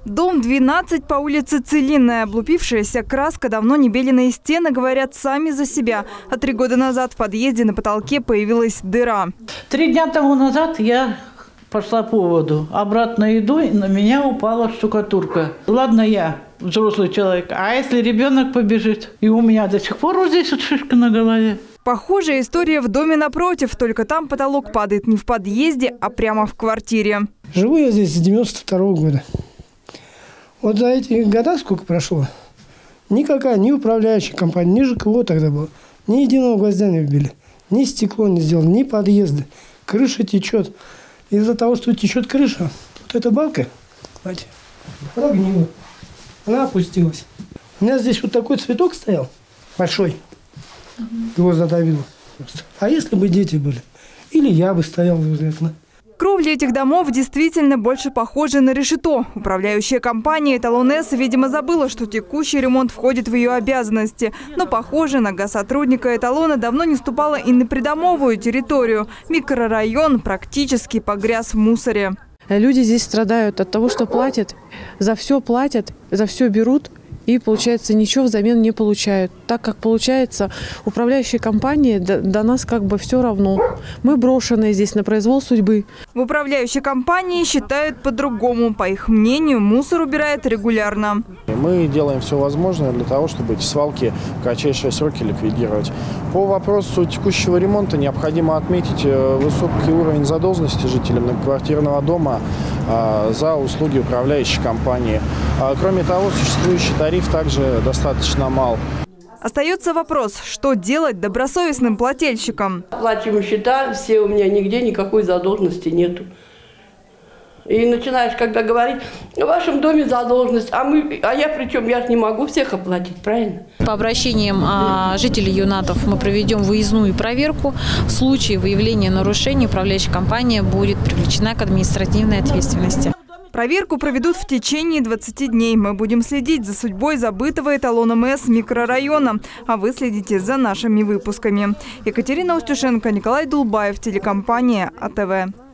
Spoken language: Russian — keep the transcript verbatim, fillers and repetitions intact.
Дом двенадцать по улице Целинная. Облупившаяся краска, давно не беленые стены говорят сами за себя. А три года назад в подъезде на потолке появилась дыра. Три дня тому назад я пошла по воду. Обратно иду, и на меня упала штукатурка. Ладно, я взрослый человек, а если ребенок побежит? И у меня до сих пор вот здесь вот шишка на голове. Похожая история в доме напротив, только там потолок падает не в подъезде, а прямо в квартире. Живу я здесь с девяносто второго года. Вот за эти года, сколько прошло, никакая, ни управляющая компания, ни ЖКО тогда было, ни единого гвоздя не вбили, ни стекло не сделано, ни подъезды. Крыша течет. Из-за того, что течет крыша, вот эта балка, кстати, прогнила. Она опустилась. У меня здесь вот такой цветок стоял, большой. Его задавило. А если бы дети были? Или я бы стоял возле окна. Кровли этих домов действительно больше похожи на решето. Управляющая компания «Эталон-С», видимо, забыла, что текущий ремонт входит в ее обязанности. Но, похоже, нога сотрудника «Эталона» давно не ступала и на придомовую территорию. Микрорайон практически погряз в мусоре. Люди здесь страдают от того, что платят, за все платят, за все берут. И, получается, ничего взамен не получают. Так как, получается, управляющей компании до, до нас как бы все равно. Мы брошенные здесь на произвол судьбы. В управляющей компании считают по-другому. По их мнению, мусор убирают регулярно. Мы делаем все возможное для того, чтобы эти свалки в кратчайшие сроки ликвидировать. По вопросу текущего ремонта необходимо отметить высокий уровень задолженности жителям многоквартирного дома за услуги управляющей компании. Кроме того, существующий тариф также достаточно мал. Остается вопрос, что делать добросовестным плательщикам. Оплачиваем счета, все, у меня нигде никакой задолженности нету. И начинаешь, когда говорить, в вашем доме задолженность, а, мы, а я причем, я же не могу всех оплатить, правильно? По обращениям а, жителей Юнатов мы проведем выездную проверку. В случае выявления нарушений управляющая компания будет привлечена к административной ответственности. Проверку проведут в течение двадцати дней. Мы будем следить за судьбой забытого «Эталоном-С» микрорайона. А вы следите за нашими выпусками. Екатерина Устюшенко, Николай Дулбаев, телекомпания АТВ.